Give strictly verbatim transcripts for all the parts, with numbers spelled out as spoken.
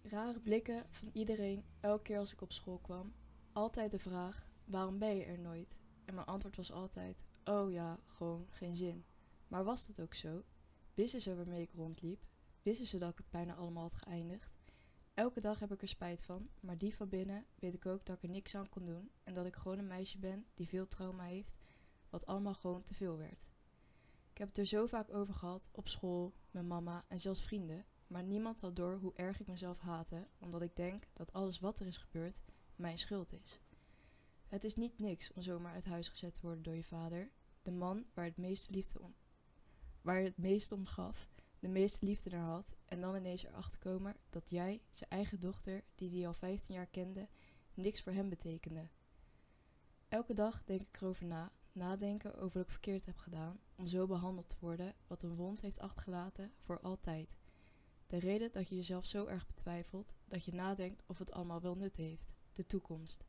Rare blikken van iedereen elke keer als ik op school kwam. Altijd de vraag, waarom ben je er nooit? En mijn antwoord was altijd, oh ja, gewoon geen zin. Maar was dat ook zo? Wisten ze waarmee ik rondliep? Wisten ze dat ik het bijna allemaal had geëindigd? Elke dag heb ik er spijt van, maar diep van binnen weet ik ook dat ik er niks aan kon doen en dat ik gewoon een meisje ben die veel trauma heeft, wat allemaal gewoon te veel werd. Ik heb het er zo vaak over gehad, op school, met mama en zelfs vrienden, maar niemand had door hoe erg ik mezelf haatte, omdat ik denk dat alles wat er is gebeurd mijn schuld is. Het is niet niks om zomaar uit huis gezet te worden door je vader, de man waar het meeste liefde om, waar je het meest om gaf, de meeste liefde naar had en dan ineens erachter komen dat jij, zijn eigen dochter, die hij al vijftien jaar kende, niks voor hem betekende. Elke dag denk ik erover na, nadenken over wat ik verkeerd heb gedaan om zo behandeld te worden wat een wond heeft achtergelaten voor altijd. De reden dat je jezelf zo erg betwijfelt dat je nadenkt of het allemaal wel nut heeft, de toekomst.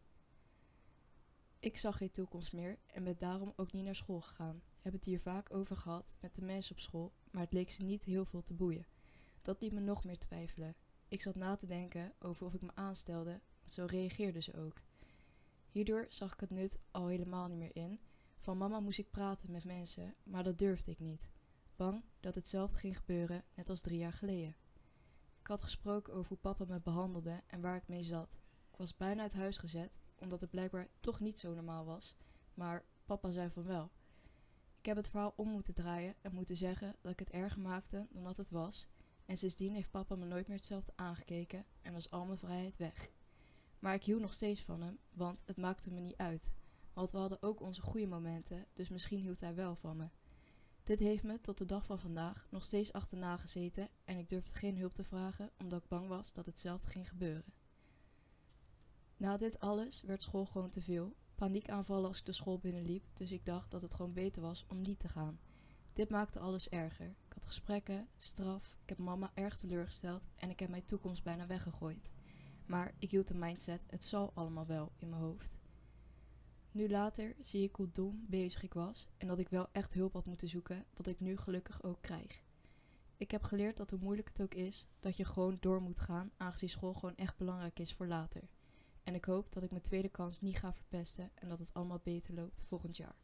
Ik zag geen toekomst meer en ben daarom ook niet naar school gegaan. Heb het hier vaak over gehad met de mensen op school, maar het leek ze niet heel veel te boeien. Dat liet me nog meer twijfelen. Ik zat na te denken over of ik me aanstelde, want zo reageerden ze ook. Hierdoor zag ik het nut al helemaal niet meer in. Van mama moest ik praten met mensen, maar dat durfde ik niet. Bang dat hetzelfde ging gebeuren, net als drie jaar geleden. Ik had gesproken over hoe papa me behandelde en waar ik mee zat. Ik was bijna uit huis gezet, omdat het blijkbaar toch niet zo normaal was, maar papa zei van wel. Ik heb het verhaal om moeten draaien en moeten zeggen dat ik het erger maakte dan dat het was, en sindsdien heeft papa me nooit meer hetzelfde aangekeken en was al mijn vrijheid weg. Maar ik hield nog steeds van hem, want het maakte me niet uit, want we hadden ook onze goede momenten, dus misschien hield hij wel van me. Dit heeft me tot de dag van vandaag nog steeds achterna gezeten en ik durfde geen hulp te vragen omdat ik bang was dat hetzelfde ging gebeuren. Na dit alles werd school gewoon te veel. Paniekaanvallen als ik de school binnenliep, dus ik dacht dat het gewoon beter was om niet te gaan. Dit maakte alles erger. Ik had gesprekken, straf, ik heb mama erg teleurgesteld en ik heb mijn toekomst bijna weggegooid. Maar ik hield de mindset, het zal allemaal wel, in mijn hoofd. Nu later zie ik hoe dom bezig ik was en dat ik wel echt hulp had moeten zoeken, wat ik nu gelukkig ook krijg. Ik heb geleerd dat hoe moeilijk het ook is, dat je gewoon door moet gaan, aangezien school gewoon echt belangrijk is voor later. En ik hoop dat ik mijn tweede kans niet ga verpesten en dat het allemaal beter loopt volgend jaar.